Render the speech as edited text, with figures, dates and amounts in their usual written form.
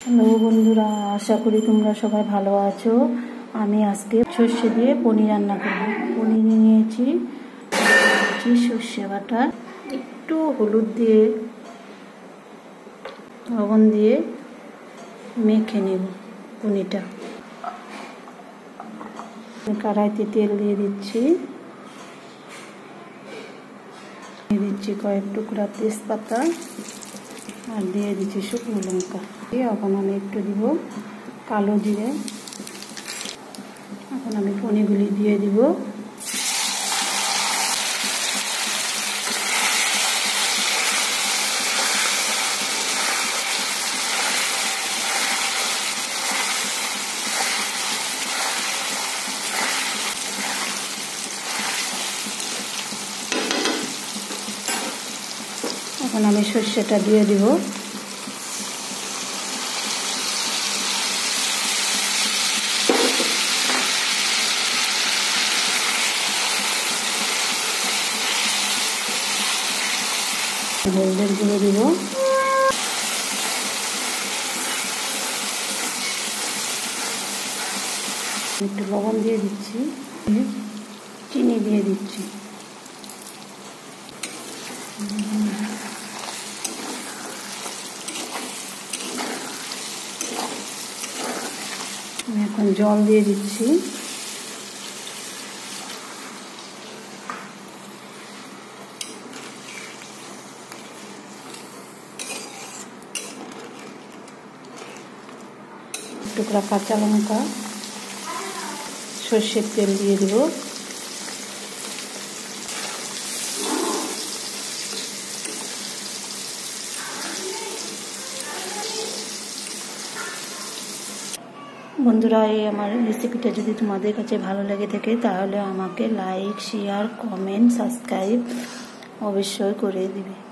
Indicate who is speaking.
Speaker 1: Hello বন্ধুরা, আশা করি তোমরা সবাই ভালো আছো। আমি আজকে সর্ষে দিয়ে পনির রান্না করব। পনির নিয়েছি, সর্ষে বাটা, একটু হলুদ দিয়ে লবণ দিয়ে মেখে নেব পনিরটা। কড়াইতে তেল দিয়ে দিচ্ছি, কয়েক টুকরা তেজপাতা আর দিয়ে দিচ্ছি শুকনো লঙ্কা। এখন আমি একটু দিব কালো জিরে। এখন আমি পনিরগুলি দিয়ে দিব। এখন আমি সর্ষেটা দিয়ে দিব। হলুদের গুঁড়ো দিব, একটু লবণ দিয়ে দিচ্ছি, চিনি দিয়ে দিচ্ছি। আমি এখন জল দিয়ে দিচ্ছি। টুকরা কাঁচা লঙ্কা, সর্ষের তেল দিয়ে দেব। বন্ধুরা, এই আমার রেসিপিটা যদি তোমাদের কাছে ভালো লেগে থাকে তাহলে আমাকে লাইক, শেয়ার, কমেন্ট, সাবস্ক্রাইব অবশ্যই করে দিবে।